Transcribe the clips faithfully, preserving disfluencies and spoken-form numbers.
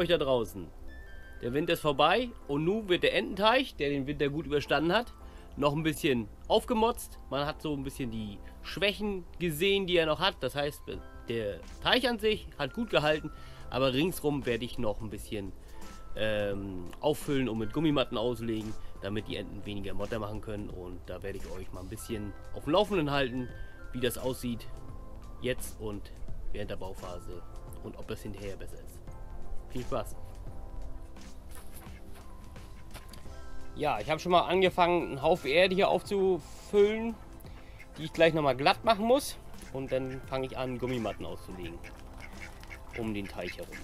euch da draußen. Der Winter ist vorbei und nun wird der Ententeich, der den Winter gut überstanden hat, noch ein bisschen aufgemotzt. Man hat so ein bisschen die Schwächen gesehen, die er noch hat. Das heißt, der Teich an sich hat gut gehalten, aber ringsrum werde ich noch ein bisschen ähm, auffüllen und mit Gummimatten auslegen, damit die Enten weniger Motter machen können. Und da werde ich euch mal ein bisschen auf dem Laufenden halten, wie das aussieht jetzt und während der Bauphase und ob das hinterher besser ist. Viel Spaß! Ja, ich habe schon mal angefangen, einen Haufen Erde hier aufzufüllen, die ich gleich nochmal glatt machen muss. Und dann fange ich an, Gummimatten auszulegen um den Teich herum.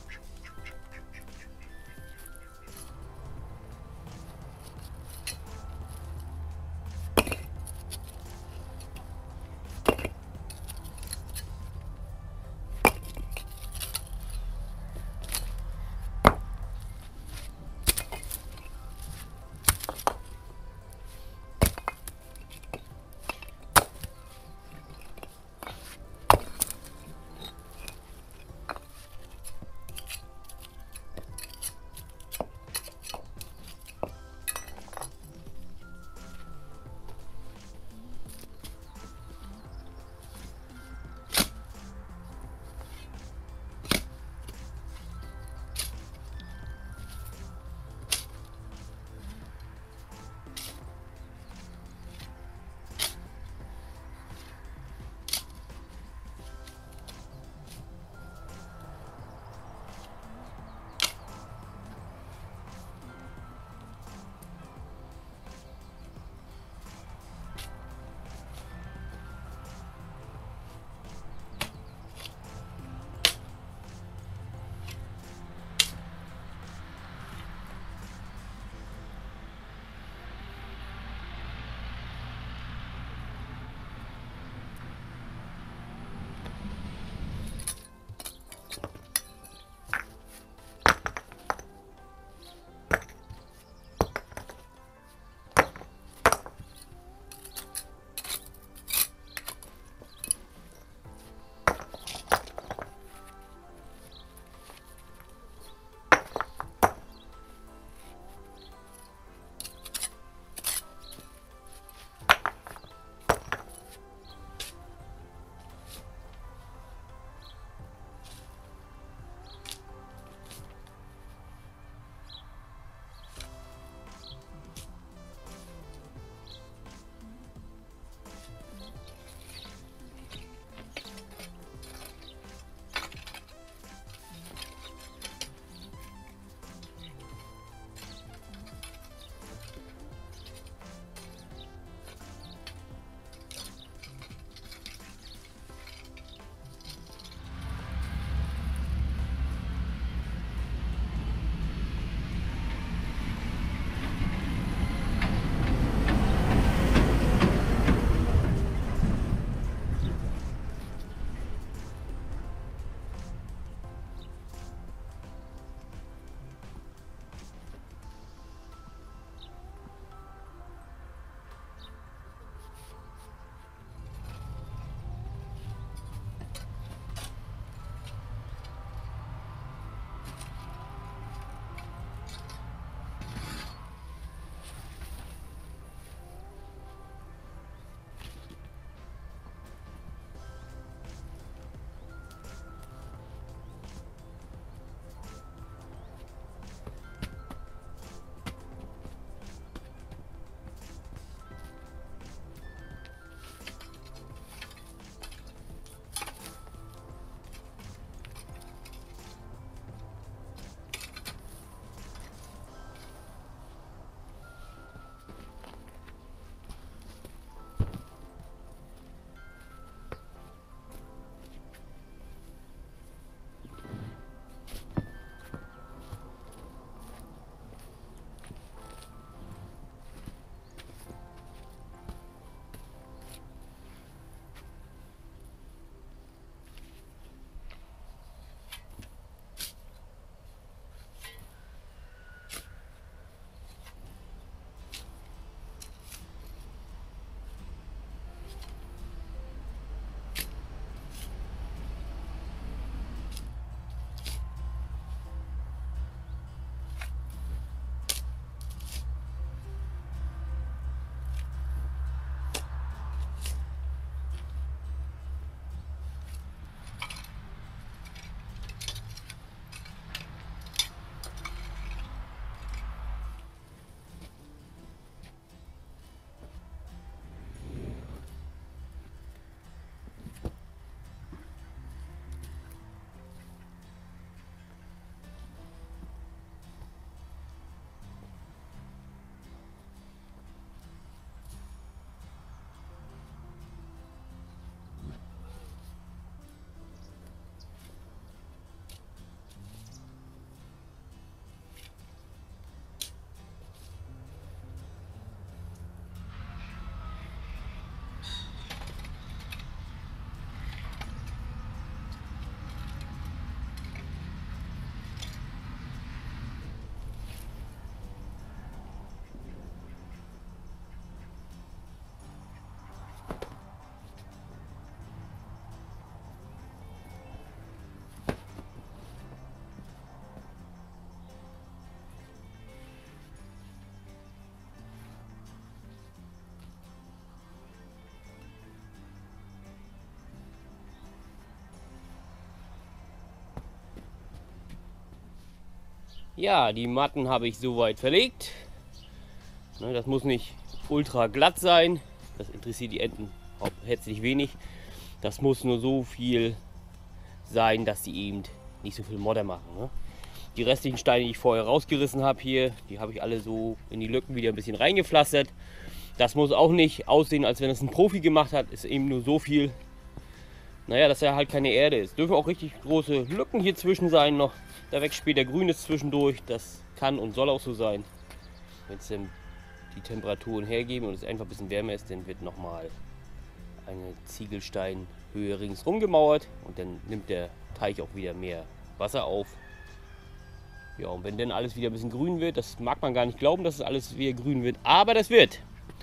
Ja, die Matten habe ich soweit verlegt. Ne, das muss nicht ultra glatt sein. Das interessiert die Enten herzlich wenig. Das muss nur so viel sein, dass sie eben nicht so viel Modder machen. Ne? Die restlichen Steine, die ich vorher rausgerissen habe hier, die habe ich alle so in die Lücken wieder ein bisschen reingepflastert. Das muss auch nicht aussehen, als wenn es ein Profi gemacht hat. Ist eben nur so viel, naja, dass er halt keine Erde ist. Dürfen auch richtig große Lücken hier zwischen sein noch. Da wächst später Grünes zwischendurch. Das kann und soll auch so sein. Wenn es dann die Temperaturen hergeben und es einfach ein bisschen wärmer ist, dann wird nochmal eine Ziegelsteinhöhe ringsrum gemauert und dann nimmt der Teich auch wieder mehr Wasser auf. Ja, und wenn dann alles wieder ein bisschen grün wird, das mag man gar nicht glauben, dass es alles wieder grün wird, aber das wird.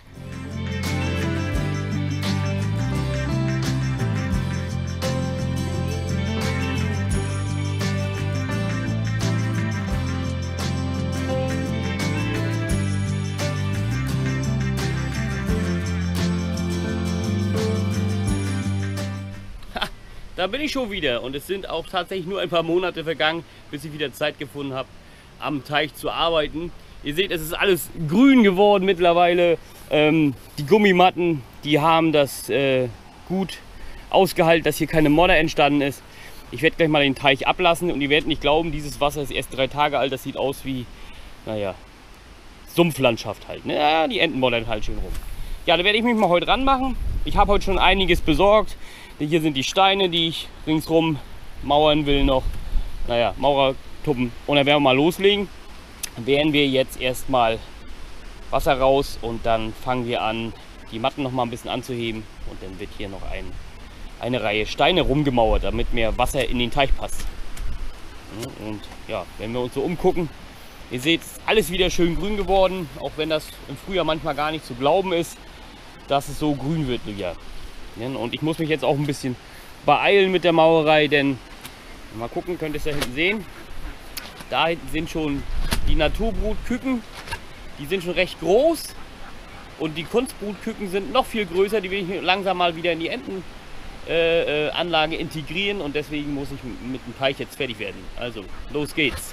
Da bin ich schon wieder und es sind auch tatsächlich nur ein paar Monate vergangen, bis ich wieder Zeit gefunden habe, am Teich zu arbeiten. Ihr seht, es ist alles grün geworden mittlerweile. Ähm, die Gummimatten, die haben das äh, gut ausgehalten, dass hier keine Modder entstanden ist. Ich werde gleich mal den Teich ablassen und ihr werdet nicht glauben, dieses Wasser ist erst drei Tage alt. Das sieht aus wie, naja, Sumpflandschaft halt. Ne? Ja, die Enten moddern halt schön rum. Ja, da werde ich mich mal heute ranmachen. Ich habe heute schon einiges besorgt. Hier sind die Steine, die ich ringsrum mauern will noch. Naja, Maurertuppen. Und dann werden wir mal loslegen. Dann werden wir jetzt erstmal Wasser raus und dann fangen wir an, die Matten noch mal ein bisschen anzuheben. Und dann wird hier noch ein, eine Reihe Steine rumgemauert, damit mehr Wasser in den Teich passt. Und ja, wenn wir uns so umgucken, ihr seht, es ist alles wieder schön grün geworden. Auch wenn das im Frühjahr manchmal gar nicht zu glauben ist, dass es so grün wird wieder. Und ich muss mich jetzt auch ein bisschen beeilen mit der Maurerei, denn mal gucken, könnt ihr es da hinten sehen. Da hinten sind schon die Naturbrutküken, die sind schon recht groß und die Kunstbrutküken sind noch viel größer, die will ich langsam mal wieder in die Entenanlage äh, integrieren und deswegen muss ich mit dem Teich jetzt fertig werden. Also, los geht's!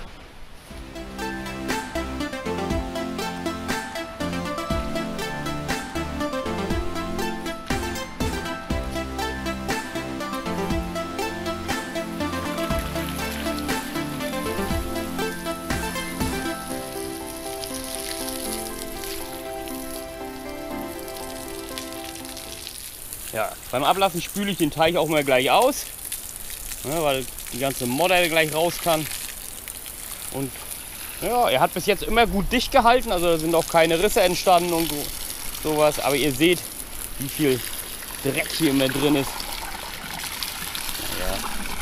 Ja, beim Ablassen spüle ich den Teich auch mal gleich aus, ja, weil die ganze Modder gleich raus kann. Und ja, er hat bis jetzt immer gut dicht gehalten, also da sind auch keine Risse entstanden und sowas. Aber ihr seht, wie viel Dreck hier immer drin ist. Ja.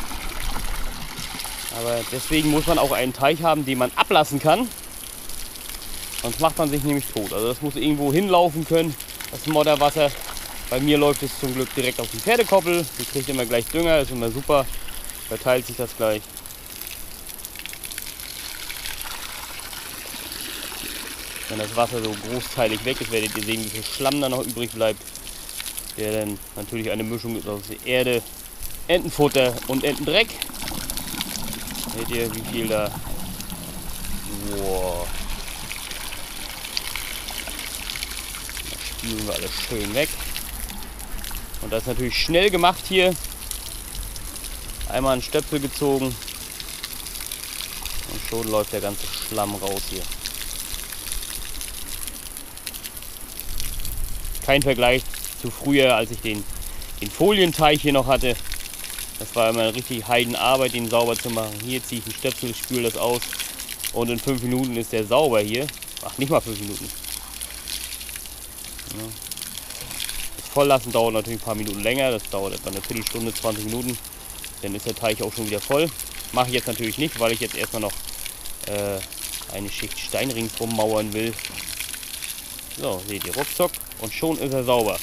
Aber deswegen muss man auch einen Teich haben, den man ablassen kann. Sonst macht man sich nämlich tot. Also das muss irgendwo hinlaufen können, das Modderwasser. Bei mir läuft es zum Glück direkt auf die Pferdekoppel. Die kriegt immer gleich Dünger, ist immer super. Verteilt sich das gleich. Wenn das Wasser so großteilig weg ist, werdet ihr sehen, wie viel Schlamm da noch übrig bleibt. Der dann natürlich eine Mischung ist aus Erde, Entenfutter und Entendreck. Seht ihr, wie viel da. Wow. Das spülen wir alles schön weg. Und das ist natürlich schnell gemacht hier. Einmal einen Stöpsel gezogen und schon läuft der ganze Schlamm raus hier. Kein Vergleich zu früher, als ich den, den Folienteich hier noch hatte. Das war immer eine richtig Heidenarbeit, den sauber zu machen. Hier ziehe ich einen Stöpsel, spüle das aus und in fünf Minuten ist der sauber hier. Ach, nicht mal fünf Minuten. Ja. Volllassen dauert natürlich ein paar Minuten länger, das dauert etwa eine Viertelstunde, zwanzig Minuten. Dann ist der Teich auch schon wieder voll. Mache ich jetzt natürlich nicht, weil ich jetzt erstmal noch äh, eine Schicht Stein ringsrum mauern will. So, seht ihr, ruckzuck und schon ist er sauber.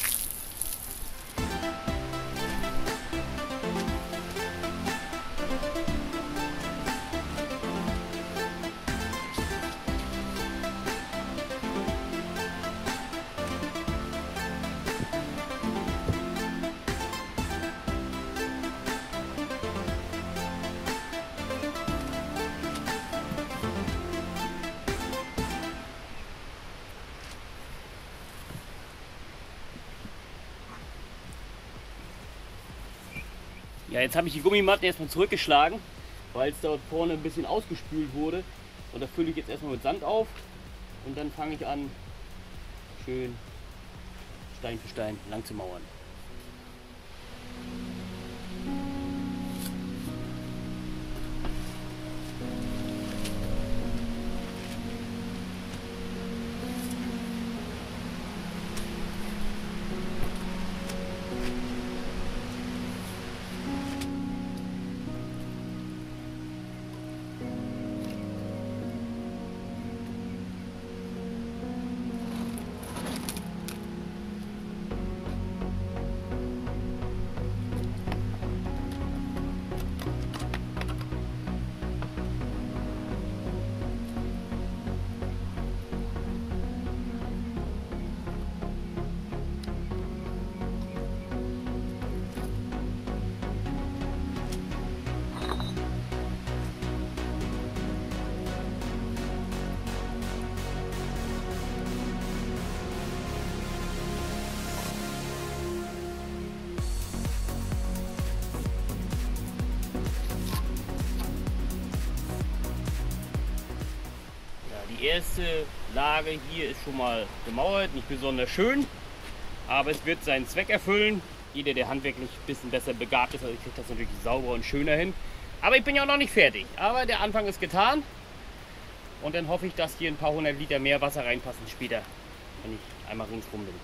Ja, jetzt habe ich die Gummimatten erstmal zurückgeschlagen, weil es dort vorne ein bisschen ausgespült wurde. Und da fülle ich jetzt erstmal mit Sand auf und dann fange ich an, schön Stein für Stein lang zu mauern. Die erste Lage hier ist schon mal gemauert, nicht besonders schön, aber es wird seinen Zweck erfüllen. Jeder, der handwerklich ein bisschen besser begabt ist, also ich kriege das natürlich sauberer und schöner hin. Aber ich bin ja auch noch nicht fertig. Aber der Anfang ist getan. Und dann hoffe ich, dass hier ein paar hundert Liter mehr Wasser reinpassen später, wenn ich einmal ringsrum bin.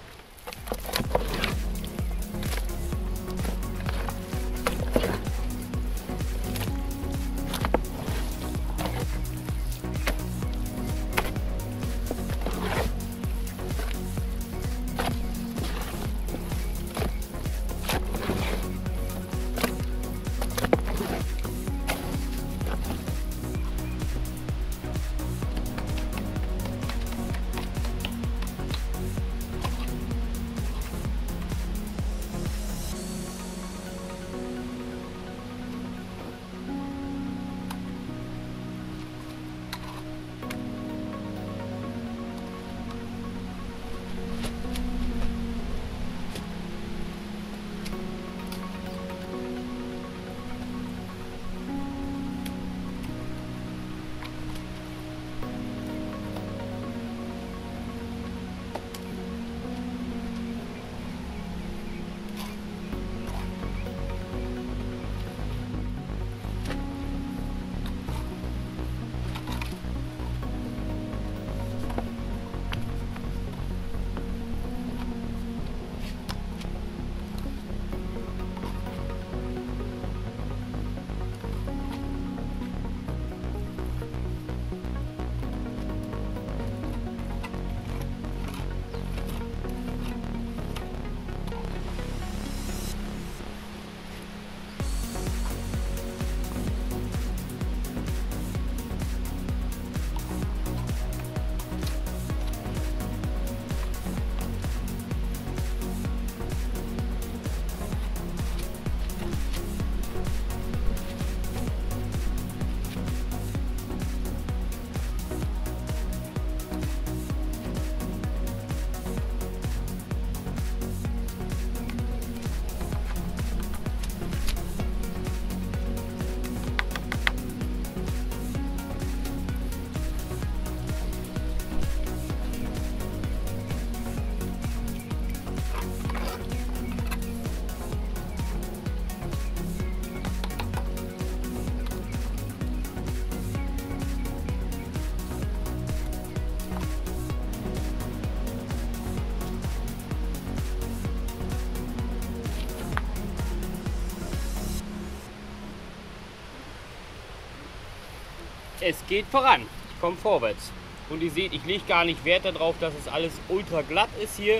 Es geht voran, ich komme vorwärts. Und ihr seht, ich lege gar nicht Wert darauf, dass es alles ultra glatt ist hier.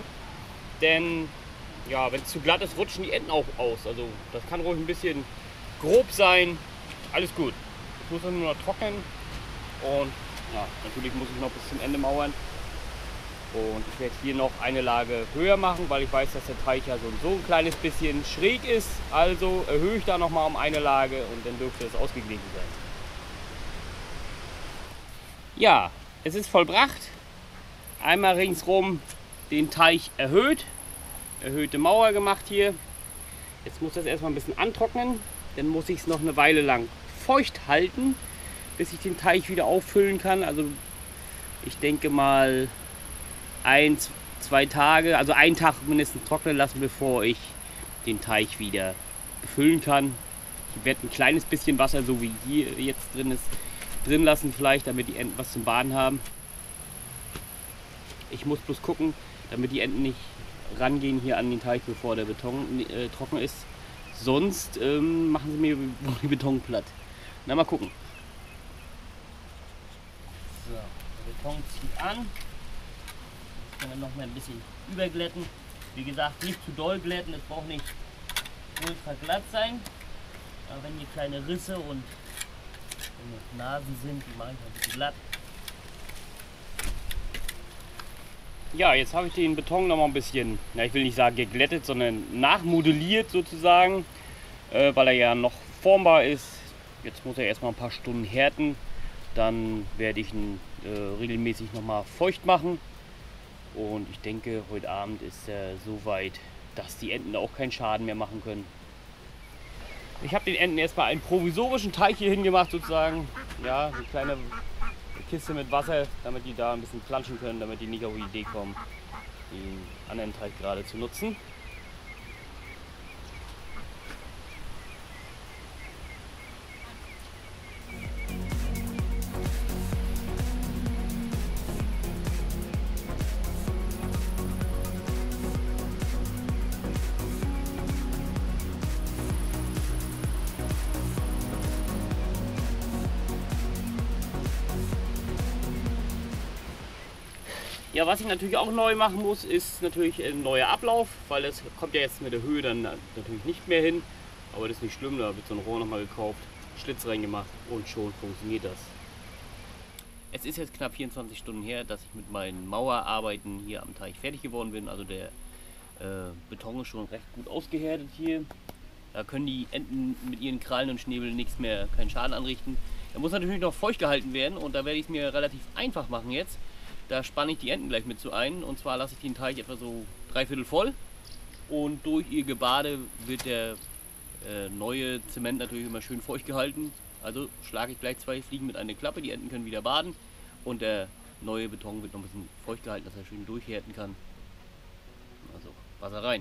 Denn ja, wenn es zu glatt ist, rutschen die Enden auch aus. Also das kann ruhig ein bisschen grob sein. Alles gut. Ich muss das nur noch trocknen. Und ja, natürlich muss ich noch bis zum Ende mauern. Und ich werde hier noch eine Lage höher machen, weil ich weiß, dass der Teich ja so, so ein kleines bisschen schräg ist. Also erhöhe ich da noch mal um eine Lage und dann dürfte es ausgeglichen sein. Ja, es ist vollbracht. Einmal ringsrum den Teich erhöht. Erhöhte Mauer gemacht hier. Jetzt muss das erstmal ein bisschen antrocknen. dann muss ich es noch eine Weile lang feucht halten, bis ich den Teich wieder auffüllen kann. Also ich denke mal ein, zwei Tage, also einen Tag mindestens trocknen lassen, bevor ich den Teich wieder befüllen kann. Ich werde ein kleines bisschen Wasser, so wie hier jetzt drin ist, drin lassen vielleicht, damit die Enten was zum Baden haben. Ich muss bloß gucken, damit die Enten nicht rangehen hier an den Teich, bevor der Beton äh, trocken ist. Sonst ähm, machen sie mir die Beton platt. Na, mal gucken. So, der Beton zieht an. Jetzt können wir noch mal ein bisschen überglätten. Wie gesagt, nicht zu doll glätten, es braucht nicht ultra glatt sein. Aber wenn hier kleine Risse und Nasen sind, die mache ich ein bisschen glatt. Ja, jetzt habe ich den Beton noch mal ein bisschen, na, ich will nicht sagen geglättet, sondern nachmodelliert sozusagen, äh, weil er ja noch formbar ist. Jetzt muss er erstmal ein paar Stunden härten. Dann werde ich ihn äh, regelmäßig noch mal feucht machen. Und ich denke, heute Abend ist er so weit, dass die Enten auch keinen Schaden mehr machen können. Ich habe den Enten erstmal einen provisorischen Teich hier hingemacht sozusagen. Ja, eine kleine Kiste mit Wasser, damit die da ein bisschen planschen können, damit die nicht auf die Idee kommen, den anderen Teich gerade zu nutzen. Ja, was ich natürlich auch neu machen muss, ist natürlich ein neuer Ablauf, weil das kommt ja jetzt mit der Höhe dann natürlich nicht mehr hin. Aber das ist nicht schlimm, da wird so ein Rohr nochmal gekauft, Schlitz reingemacht und schon funktioniert das. Es ist jetzt knapp vierundzwanzig Stunden her, dass ich mit meinen Mauerarbeiten hier am Teich fertig geworden bin. Also der äh, Beton ist schon recht gut ausgehärtet hier. Da können die Enten mit ihren Krallen und Schnäbeln nichts mehr, keinen Schaden anrichten. Er muss natürlich noch feucht gehalten werden und da werde ich es mir relativ einfach machen jetzt. Da spanne ich die Enten gleich mit zu ein, und zwar lasse ich den Teich etwa so dreiviertel voll und durch ihr Gebade wird der äh, neue Zement natürlich immer schön feucht gehalten. Also schlage ich gleich zwei Fliegen mit einer Klappe, die Enten können wieder baden und der neue Beton wird noch ein bisschen feucht gehalten, dass er schön durchhärten kann. Also Wasser rein.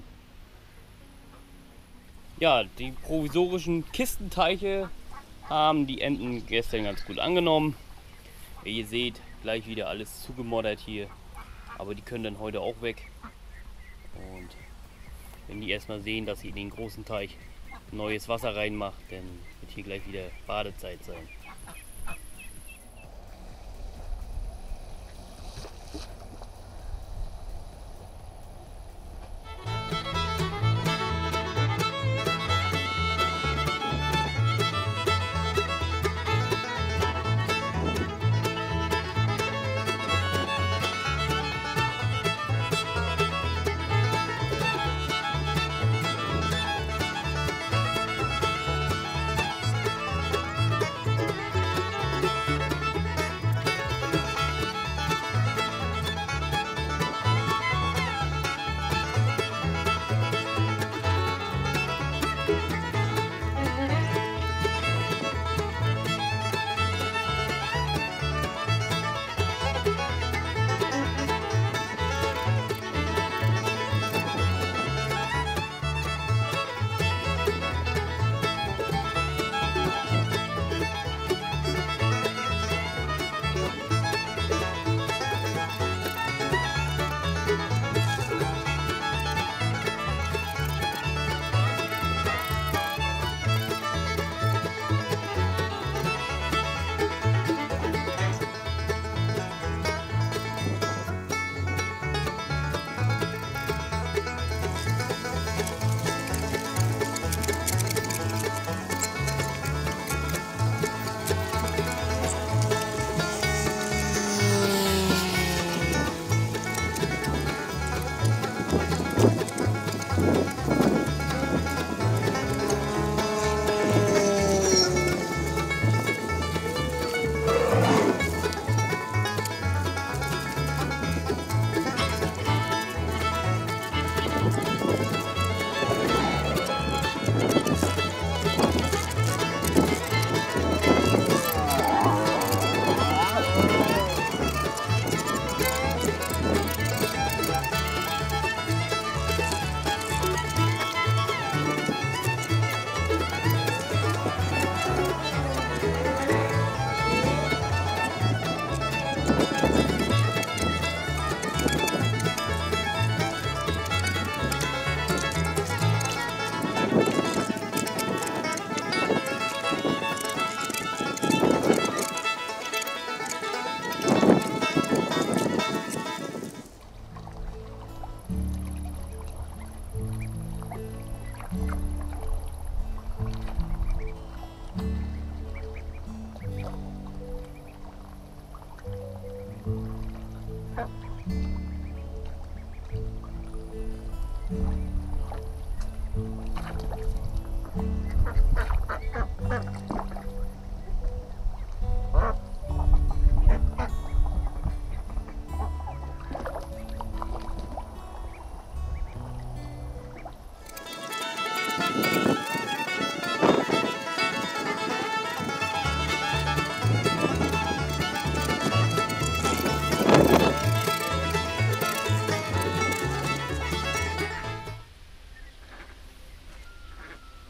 Ja, die provisorischen Kistenteiche haben die Enten gestern ganz gut angenommen. Wie ihr seht, gleich wieder alles zugemoddert hier, aber die können dann heute auch weg. Und wenn die erstmal sehen, dass sie in den großen Teich neues Wasser reinmacht, dann wird hier gleich wieder Badezeit sein.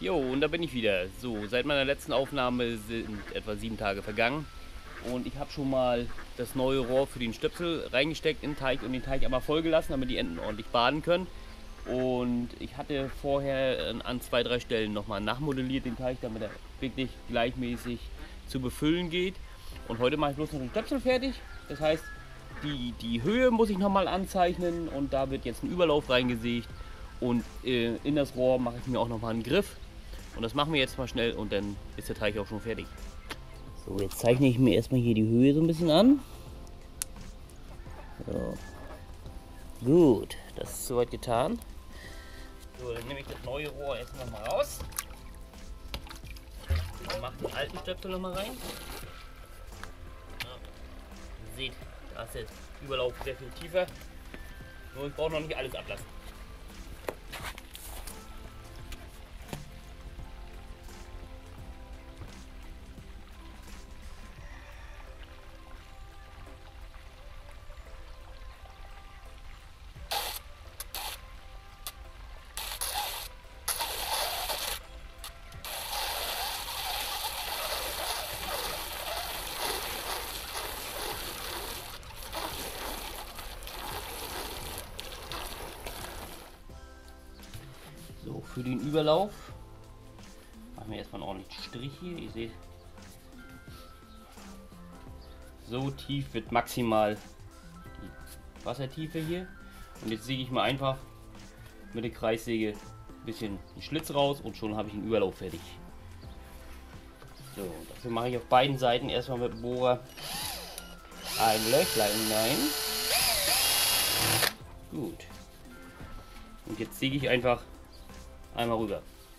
Jo, und da bin ich wieder. So, seit meiner letzten Aufnahme sind etwa sieben Tage vergangen. Und ich habe schon mal das neue Rohr für den Stöpsel reingesteckt in den Teich und den Teich einmal voll gelassen, damit die Enten ordentlich baden können. Und ich hatte vorher an zwei, drei Stellen nochmal nachmodelliert den Teich, damit er wirklich gleichmäßig zu befüllen geht. Und heute mache ich bloß noch den Stöpsel fertig. Das heißt, die, die Höhe muss ich nochmal anzeichnen und da wird jetzt ein Überlauf reingesägt. Und äh, in das Rohr mache ich mir auch nochmal einen Griff. Und das machen wir jetzt mal schnell und dann ist der Teich auch schon fertig. So, jetzt zeichne ich mir erstmal hier die Höhe so ein bisschen an. So. Gut, das ist soweit getan. So, dann nehme ich das neue Rohr jetzt noch mal raus. Und mache den alten Stöpsel noch mal rein. Ja. Ihr seht, da ist der Überlauf sehr viel tiefer. Nur ich brauche noch nicht alles ablassen. So, für den Überlauf machen wir erstmal einen ordentlichen Strich hier. Ihr seht, so tief wird maximal die Wassertiefe hier. Und jetzt säge ich mal einfach mit der Kreissäge ein bisschen einen Schlitz raus und schon habe ich den Überlauf fertig. So, dafür mache ich auf beiden Seiten erstmal mit dem Bohrer ein Löchlein hinein. Gut. Und jetzt säge ich einfach einmal rüber.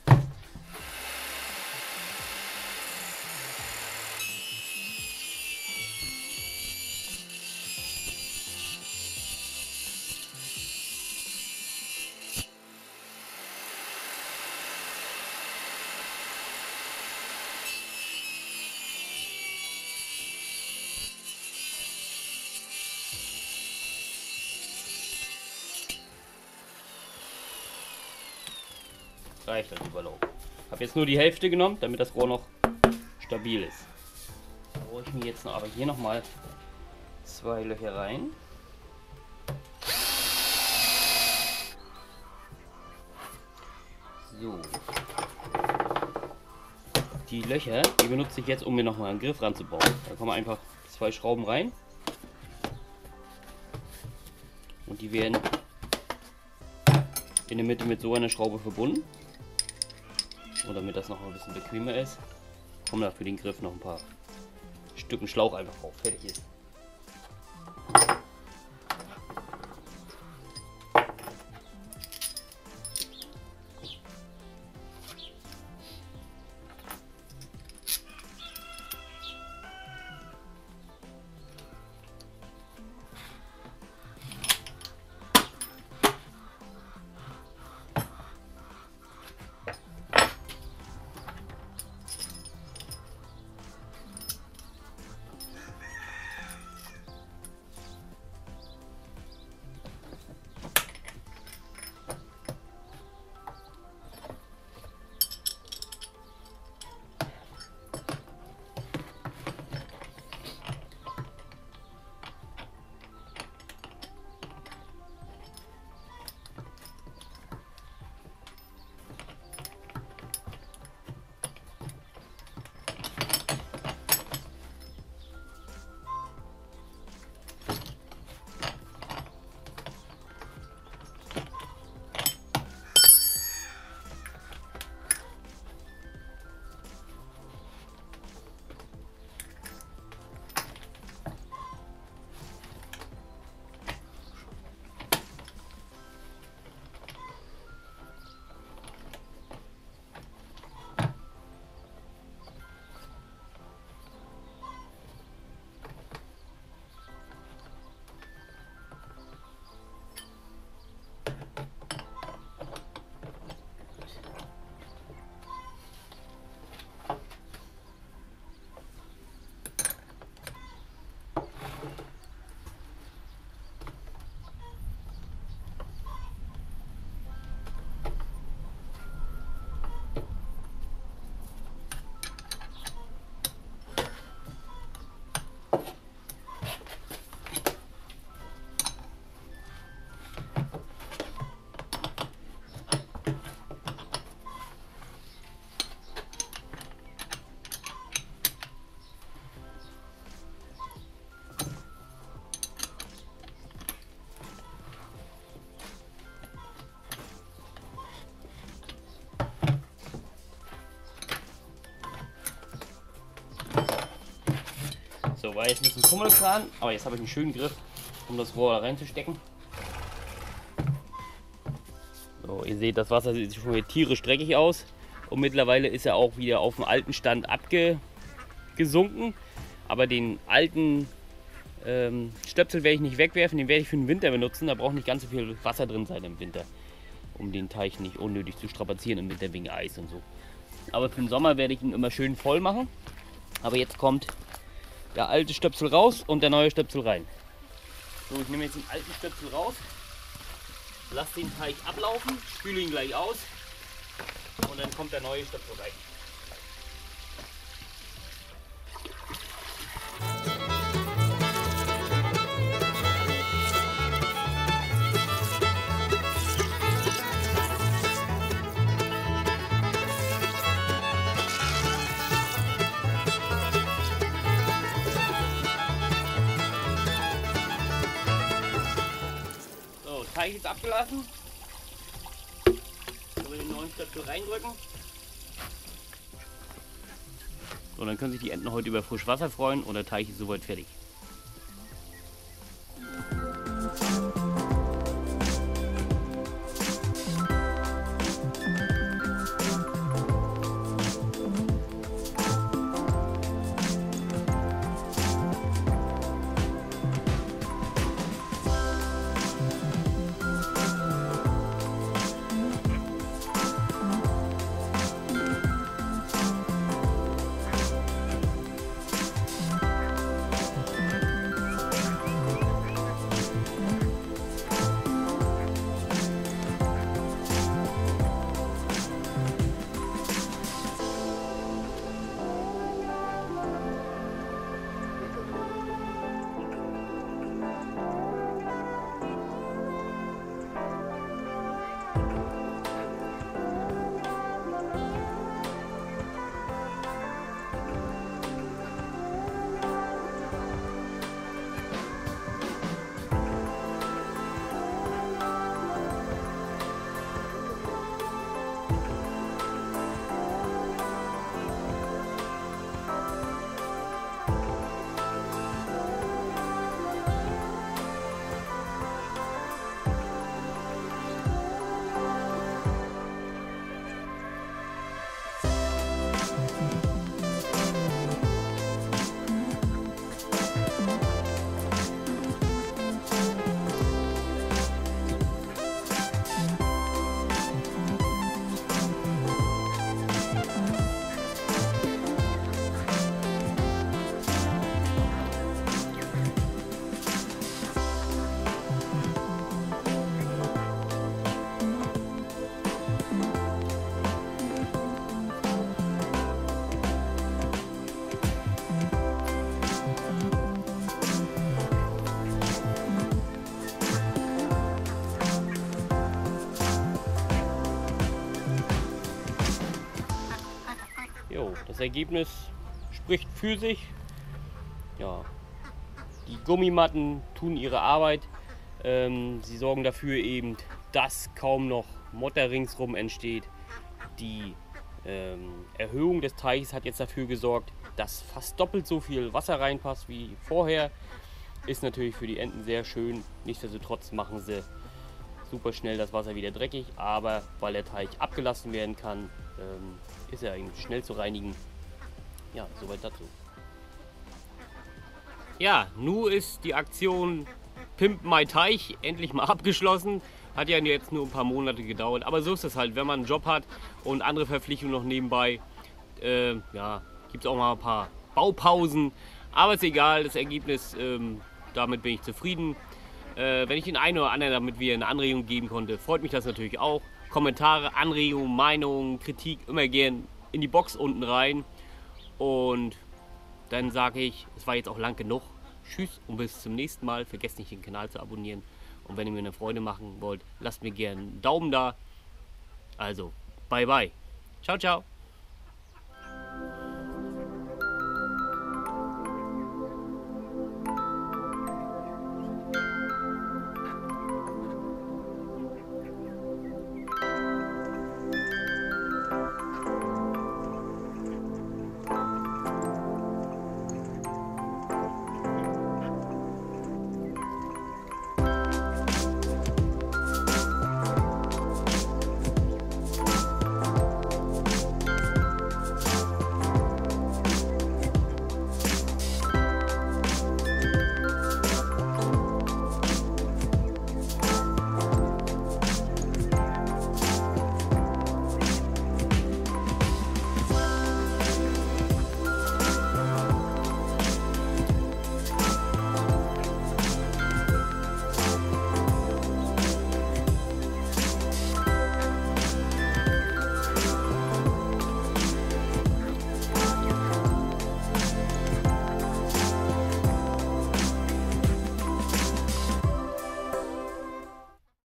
Reicht als Überlauf. Ich habe jetzt nur die Hälfte genommen, damit das Rohr noch stabil ist. Da brauche ich mir jetzt noch, aber hier noch mal zwei Löcher rein. So. Die Löcher, die benutze ich jetzt, um mir noch mal einen Griff ranzubauen. Da kommen einfach zwei Schrauben rein. Und die werden in der Mitte mit so einer Schraube verbunden. Und damit das noch ein bisschen bequemer ist, kommen da für den Griff noch ein paar Stücken Schlauch einfach drauf. Fertig ist. So, war jetzt ein bisschen Fummelkran, aber jetzt habe ich einen schönen Griff, um das Rohr da reinzustecken. So, ihr seht, das Wasser sieht schon wieder tierisch dreckig aus. Und mittlerweile ist er auch wieder auf dem alten Stand abgesunken. Aber den alten ähm, Stöpsel werde ich nicht wegwerfen, den werde ich für den Winter benutzen. Da braucht nicht ganz so viel Wasser drin sein im Winter, um den Teich nicht unnötig zu strapazieren im Winter wegen Eis und so. Aber für den Sommer werde ich ihn immer schön voll machen. Aber jetzt kommt der alte Stöpsel raus und der neue Stöpsel rein. So, ich nehme jetzt den alten Stöpsel raus, lasse den Teich ablaufen, spüle ihn gleich aus und dann kommt der neue Stöpsel rein. Teich ist abgelassen. Können wir den neuen Stöpsel reindrücken. So, dann können sich die Enten heute über Frischwasser freuen und der Teich ist soweit fertig. Jo, das Ergebnis spricht für sich. Ja, die Gummimatten tun ihre Arbeit. Ähm, sie sorgen dafür eben, dass kaum noch Motter ringsrum entsteht. Die ähm, Erhöhung des Teiches hat jetzt dafür gesorgt, dass fast doppelt so viel Wasser reinpasst wie vorher. Ist natürlich für die Enten sehr schön. Nichtsdestotrotz machen sie super schnell das Wasser wieder dreckig, aber weil der Teich abgelassen werden kann, ähm, ist er eigentlich schnell zu reinigen. Ja, soweit dazu. Ja, nun ist die Aktion Pimp My Teich endlich mal abgeschlossen. Hat ja jetzt nur ein paar Monate gedauert, aber so ist es halt, wenn man einen Job hat und andere Verpflichtungen noch nebenbei. Äh, ja, gibt es auch mal ein paar Baupausen, aber ist egal, das Ergebnis, ähm, damit bin ich zufrieden. Äh, wenn ich den einen oder anderen damit wieder eine Anregung geben konnte, freut mich das natürlich auch. Kommentare, Anregungen, Meinungen, Kritik immer gern in die Box unten rein. Und dann sage ich, es war jetzt auch lang genug. Tschüss und bis zum nächsten Mal. Vergesst nicht, den Kanal zu abonnieren. Und wenn ihr mir eine Freude machen wollt, lasst mir gerne einen Daumen da. Also, bye bye. Ciao, ciao.